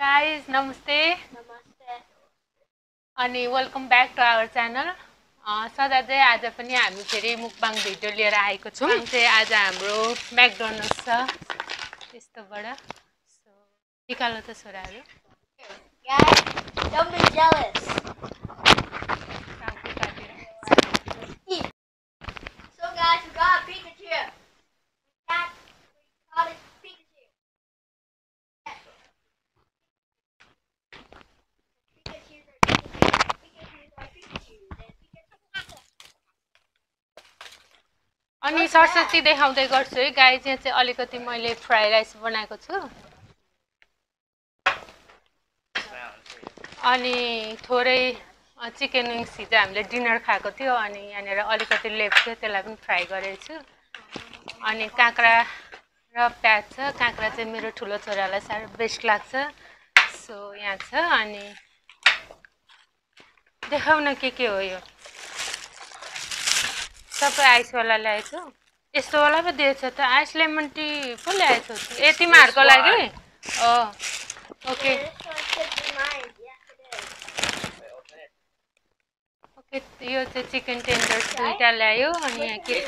guys, namaste. अनि welcome back to our channel. सदा चाहिँ आज पनि हामी फेरि मुकबाङ भिडियो लिएर आएको छौँ। चाहिँ आज हाम्रो म्याकडोनल्ड्स छ त्यस्तोबाट। सो निकाल्नु त छोराहरू। Guys, don't be jealous. So guys, we got a Pikachu. We call it Pikachu. अनि सरस्वती देखाउँदै गर्छु है गाइस। यहाँ चाहिँ अलिकति मैले फ्राई राइस बनाएको छु अनि थोरै चिकन विङ्स हिजो हामीले डिनर खाएको थियो अनि यहाँनिर अलिकति लेफ्ट थियो त्यसलाई पनि फ्राई गरेको छु। अनि काँक्रा र प्याज छ। काँक्रा चाहिँ मेरो ठुलो छोरालाई साह्रो बेस्ट लाग्छ। सो यहाँ छ अनि देखाउन के हो यो सबै आइसवाला ल्याएछु। यस्तोवाला पो दिएछ त। आइस लेमन टी पो ल्याएछौ ए तिमीहरूको लागि? Okay okay. यो चाहिँ चिकन टेन्डर दुईवटा ल्यायो अनि यहाँ के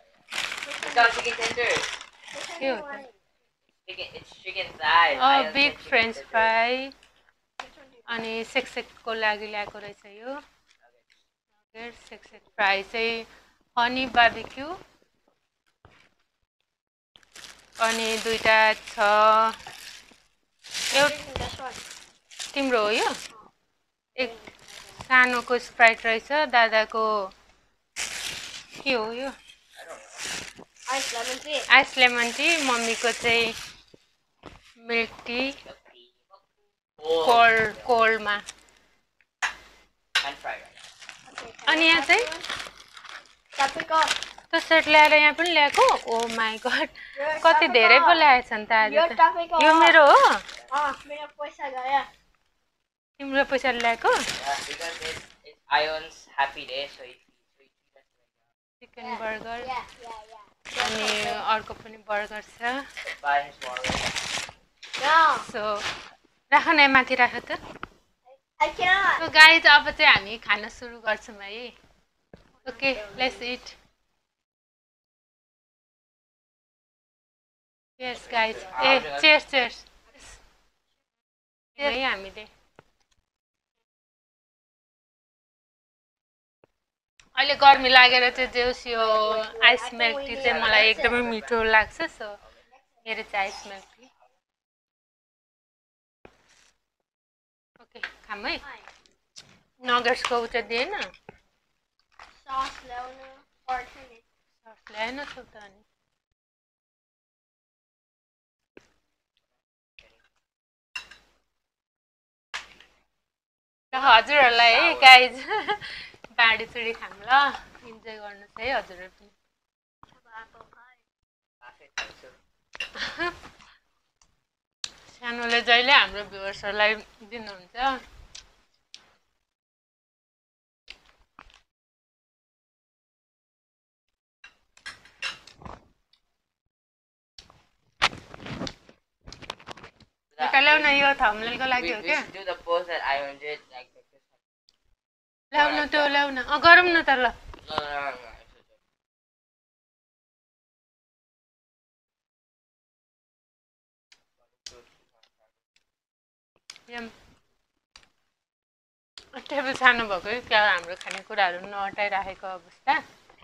बिग फ्रेन्च फ्राई अनि सेकसेकको लागि ल्याएको रहेछ यो। सेकसेक फ्राई चाहिँ हनी बार्बिक्यू अनि दुईटा छ। तिम्रो हो यो? एक सानोको स्प्राइट रहेछ। दादाको के हो यो? Ice lemon tea. मम्मीको चाहिँ मिल्क टी कोल्डमा। अनि यहाँ चाहिँ त्यो सेट ल्याएर यहाँ पनि ल्याएको। ओ माई गड, कति धेरै पो ल्याएछ नि त आज त। यो मेरो हो? तिम्रो पैसा ल्याएको? चिकन बर्गर अनि अर्को पनि बर्गर छ। सो राख न माथि राख त। सो गाइज अब चाहिँ हामी खाना सुरु गर्छौँ है। Okay let's eat. Yes guys. ए चेयर्स चेयर्स है हामीले। अहिले गर्मी लागेर चाहिँ जेउस यो आइस मिल्क टी चाहिँ मलाई एकदमै मिठो लाग्छ। सो मेरो चाहिँ आइस मिल्क टी। ओके खाम है। नगेट्सको उ चाहिँ दिएन? सस ल्याएन छौ त। अनि हजुरहरूलाई है गाइज बाँडीचुडी खाम ल। इन्जोय गर्नुहोस् है हजुरहरू पनि। सानोले जहिले हाम्रो भ्युवर्सहरूलाई दिनुहुन्छ। ल्याउन यो थम्बनेलको लागि हो क्या? ल्याउन त्यो ल्याउन। गरौँ न त ल। टेबल सानो भएको क्या हाम्रो खानेकुराहरू नअटाइराखेको अवस्था।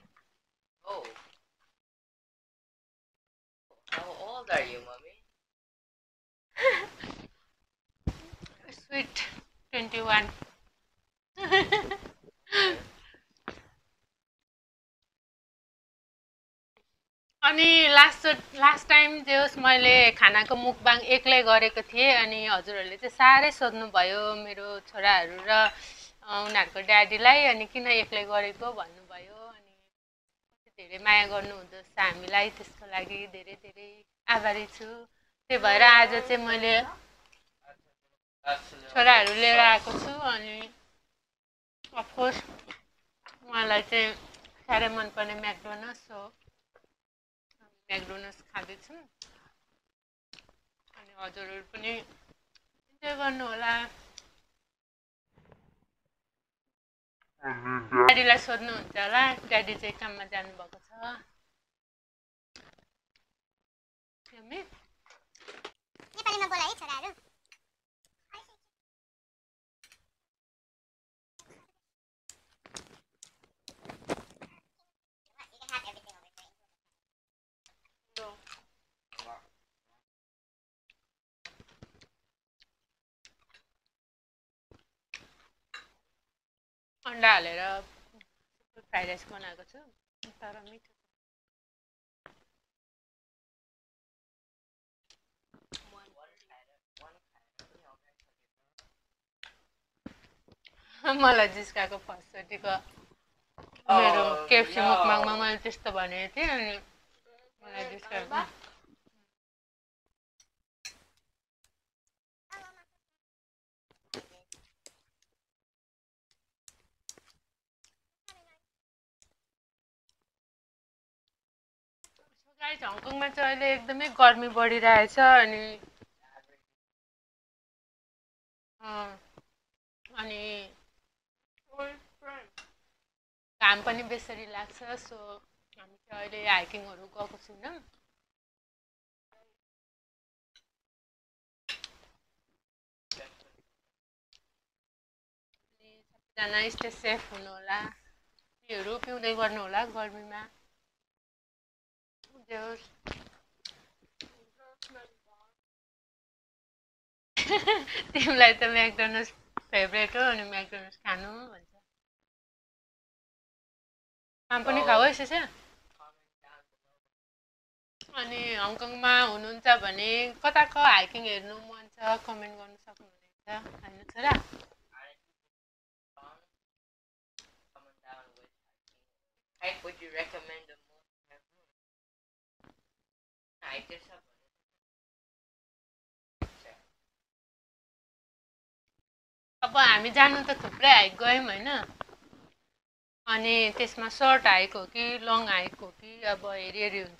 स्विट 21। अनि लास्ट टाइम जे होस् मैले खानाको मुकबाङ एक्लै गरेको थिएँ अनि हजुरहरूले चाहिँ साह्रै सोध्नुभयो मेरो छोराहरू र उनीहरूको ड्याडीलाई। अनि किन एक्लै गरेको भन्नुभयो। अनि धेरै माया गर्नुहुँदो रहेछ हामीलाई। त्यसको लागि धेरै धेरै आभारी छु। त्यही भएर आज चाहिँ मैले छोराहरू लिएर आएको छु। अनि अफकोर्स उहाँलाई चाहिँ साह्रै मनपर्ने म्याकडोनल्ड्स हो। म्याकडोनल्ड्स खाँदैछु। अनि हजुरहरू पनि के गर्नु होला ड्याडीलाई सोध्नुहुन्छ होला ड्याडी चाहिँ काममा जानुभएको छ नेपालीमा बोला है छोराहरू अन्डा हालेर फ्राइड राइस बनाएको छु तर मिठो मलाई जिस्काको फर्स्टचोटिको मेरो केएफसी मुकबाङमा मैले त्यस्तो भनेको थिएँ अनि मलाई जिस्काको गाइस हङकङमा चाहिँ अहिले एकदमै गर्मी बढिरहेछ अनि अनि घाम पनि बेसरी लाग्छ सो हामी चाहिँ अहिले हाइकिङहरू गएको छैनौँ सबैजना स्टे सेफ हुनु होला टीहरू पिउँदै गर्नु होला गर्मीमा तिमीलाई त म्याकडोनल्ड्स फेभरेट हो अनि म्याकडोनल्ड्स खानु भन्छ आम पनि खाऊ है सिसे अनि हङकङमा हुनुहुन्छ भने कताको हाइकिङ हेर्नु मन छ कमेन्ट गर्नु सक्नुहुनेछ होइन छोरा Would you recommend the most hikers? अब हामी जानु त थुप्रै हाइक गयौँ होइन अनि त्यसमा सर्ट हाइक हो कि लङ हाइक हो कि अब हेरी हेरी हुन्छ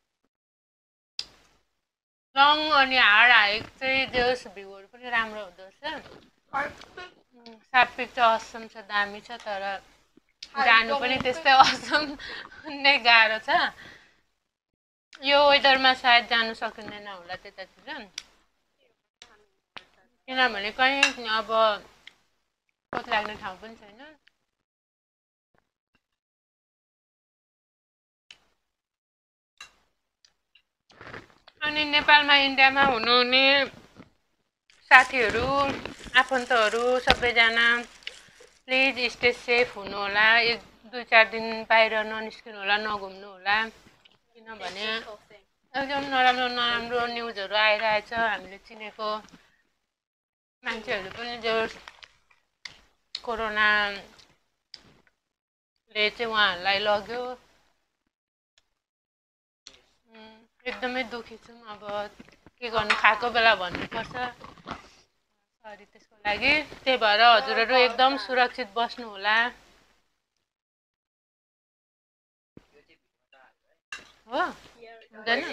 लङ अनि हार्ड हाइक चाहिँ जेस भ्यूहरू पनि राम्रो हुँदो रहेछ सापिक चाहिँ असम छ दामी छ तर जानु पनि त्यस्तै असम नै गाह्रो छ यो वेदरमा सायद जानु सकिँदैन होला त्यतातिर किनभने कहीँ अब कोत लाग्ने ठाउँ पनि छैन अनि नेपालमा इन्डियामा हुनुहुने साथीहरू आफन्तहरू सबैजना प्लिज स्टे सेफ हुनु होला 1-2-4 दिन बाहिर ननिस्किनु होला नघुम्नु होला किनभने एकदम नराम्रो नराम्रो न्युजहरू आइरहेछ हामीले चिनेको मान्छेहरू पनि जो कोरोनाले चाहिँ उहाँहरूलाई लग्यो एकदमै दुखी छौँ अब के गर्नु खाएको बेला भन्नुपर्छ सरी त्यसको लागि त्यही भएर हजुरहरू एकदम सुरक्षित बस्नु होला हो हुँदैन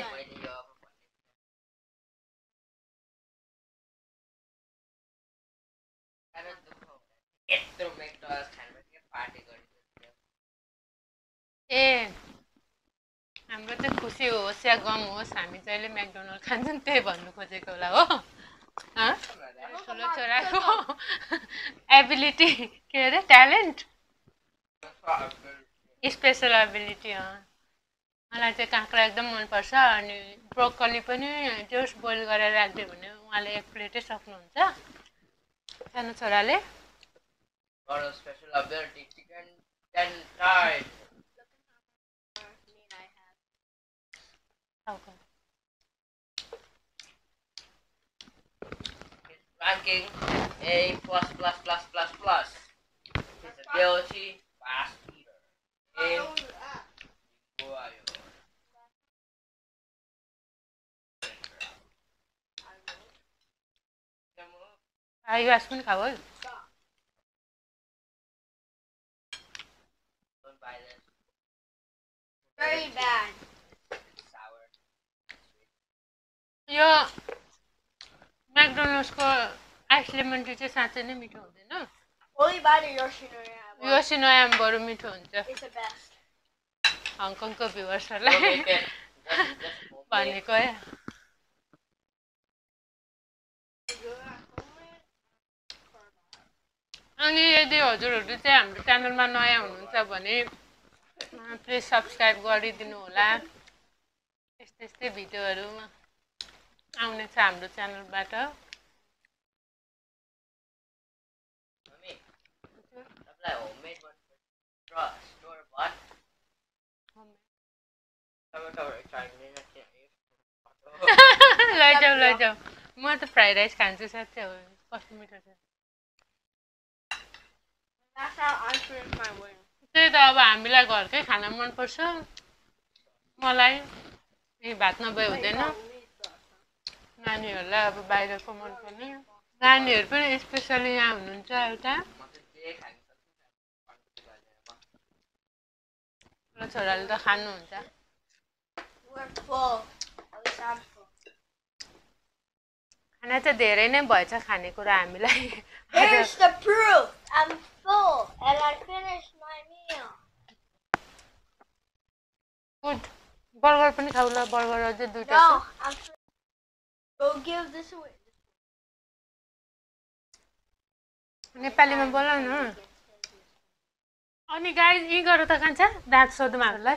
ए हाम्रो चाहिँ खुसी होस् या गम होस् हामी जहिले म्याकडोनल्ड खान्छौँ त्यही भन्नु खोजेको होला हो ठुलो छोराको एबिलिटी के अरे ट्यालेन्ट स्पेसल एबिलिटी मलाई चाहिँ काँक्रा एकदम मनपर्छ अनि ब्रोकली पनि जस बोइल गरेर राखिदियो भने उहाँले 1 प्लेटै सक्नुहुन्छ सानो छोराले Ranking A+++++. Disability, fast eater. A. यो आइस पनि खाऊ है Don't buy this. Very bad. Sour. यो म्याकडोनल्ड्सको आइस लेमन टी चाहिँ साँच्चै नै मिठो हुँदैन Only buy the Yoshinoya. योसिनोयाम बरु मिठो हुन्छ It's the best. हङकङको Don't भ्युवर्सहरूलाई make it. Just homemade. भनेको है अनि यदि हजुरहरू चाहिँ हाम्रो च्यानलमा नयाँ हुनुहुन्छ भने प्लिज सब्सक्राइब गरिदिनु होला यस्तै यस्तै भिडियोहरू आउनेछ हाम्रो च्यानलबाट Mummy, apply homemade one for store bought. Cover, trying to लैजाऊ म त फ्राइड राइस खान्छु साथै हो कस्तो मिठो छ That's how I finish my wing. त्यही त अब हामीलाई घरकै खाना मनपर्छ मलाई यही भात नभए हुँदैन नानीहरूलाई अब बाहिरको मनपर्ने नानीहरू पनि स्पेसली यहाँ हुनुहुन्छ एउटा छोराले त खानुहुन्छ We're full. At least I'm full. खाना चाहिँ धेरै नै भएछ खानेकुरा हामीलाई Here's the proof. I'm full and I finished my meal. Good burger पनि खाऊ ल बर्गर अझै दुईटा No, छ I'm Go give this away. नेपालीमा बोल न अनि गाई यी गर त खान्छ दाँत सोधौँ हामीलाई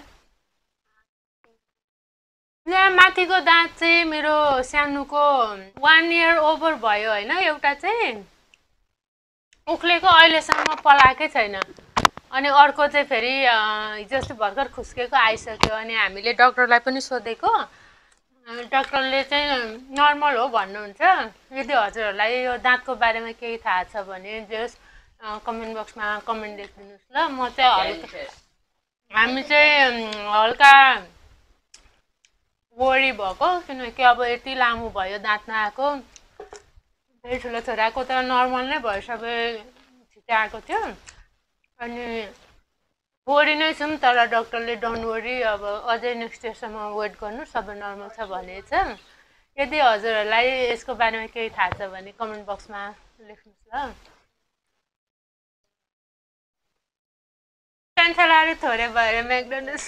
यहाँ माथिको दाँत चाहिँ मेरो सानोको 1 इयर ओभर भयो होइन एउटा चाहिँ उक्लेको अहिलेसम्म पलाएकै छैन अनि अर्को चाहिँ फेरि हिजो अस्ति भर्खर खुस्केको आइसक्यो अनि हामीले डक्टरलाई पनि सोधेको डक्टरले चाहिँ नर्मल हो भन्नुहुन्छ यदि हजुरहरूलाई यो दाँतको बारेमा केही थाहा छ भने जस कमेन्ट बक्समा कमेन्ट लेखिदिनुहोस् ल म चाहिँ हल्का हामी चाहिँ हल्का वरी भएको किनकि अब यति लामो भयो दाँत नआएको फेरि ठुलो छोराको त नर्मल नै भयो सबै छिटो आएको थियो अनि वरी नै छौँ तर डक्टरले डोन्ट वरी अब अझै नेक्स्ट इयरसम्म वेट गर्नु सबै नर्मल छ भनेछ यदि हजुरहरूलाई यसको बारेमा केही थाहा छ भने कमेन्ट बक्समा लेख्नुहोस् ल चान्सलाले थोरै भएर म्याकडोनल्ड्स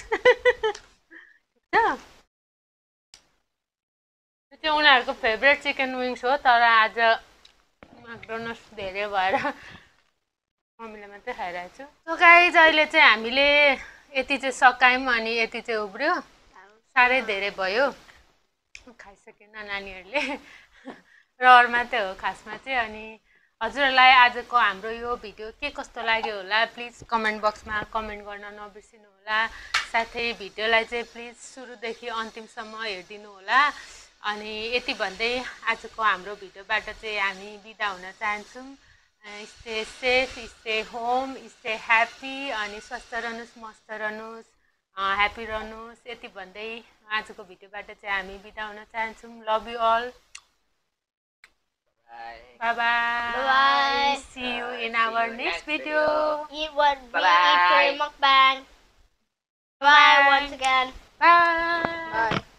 त्यो उनीहरूको फेभरेट चिकन विङ्स हो तर आज म्याकडोनल्ड्स धेरै भएर मम्मीले मात्रै खाइरहेको छु सो गाइज अहिले चाहिँ हामीले यति चाहिँ सकायौँ अनि यति चाहिँ उब्रियो साह्रै धेरै भयो खाइसकेन नानीहरूले रहर मात्रै हो खासमा चाहिँ अनि हजुरहरूलाई आजको हाम्रो यो भिडियो के कस्तो लाग्यो होला प्लिज कमेन्ट बक्समा कमेन्ट गर्न नबिर्सिनु होला साथै भिडियोलाई चाहिँ प्लिज सुरुदेखि अन्तिमसम्म हेरिदिनु होला अनि यति भन्दै आजको हाम्रो भिडियोबाट चाहिँ हामी बिदा हुन चाहन्छौँ stay safe stay home stay happy अनि स्वस्थ रहनुहोस् मस्त रहनुहोस् ह्याप्पी रहनुहोस् यति भन्दै आजको भिडियोबाट चाहिँ हामी बिदा हुन चाहन्छौँ love you all Bye. Bye-bye. See you in our next video. Eat what we eat for Bye-bye. your mukbang. Bye once again. Bye. Bye.